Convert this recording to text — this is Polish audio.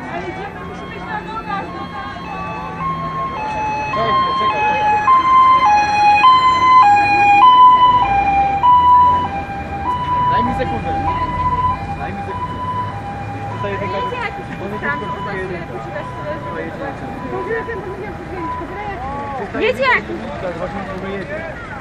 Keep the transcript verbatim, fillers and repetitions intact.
Ale idziemy, musimy iść na nogach, no na... Czekaj, czekaj, czekaj. Daj mi sekundę. Daj mi sekundę. Tutaj jedynka. Wiecie, jak już tam, to ostatnio poczytać tyle, że... Wiecie jak... Zobaczmy, w ogóle jedzie.